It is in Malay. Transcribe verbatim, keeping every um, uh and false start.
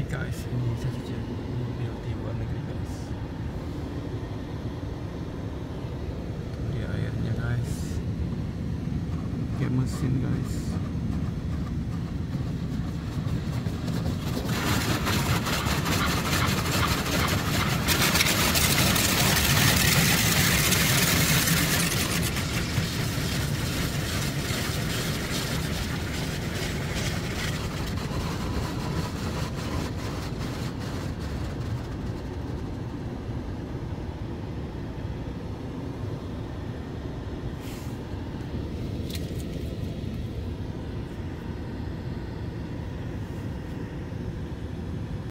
guys, ini saya kerja B O T luar negeri guys. Dia airnya guys, pakai mesin guys.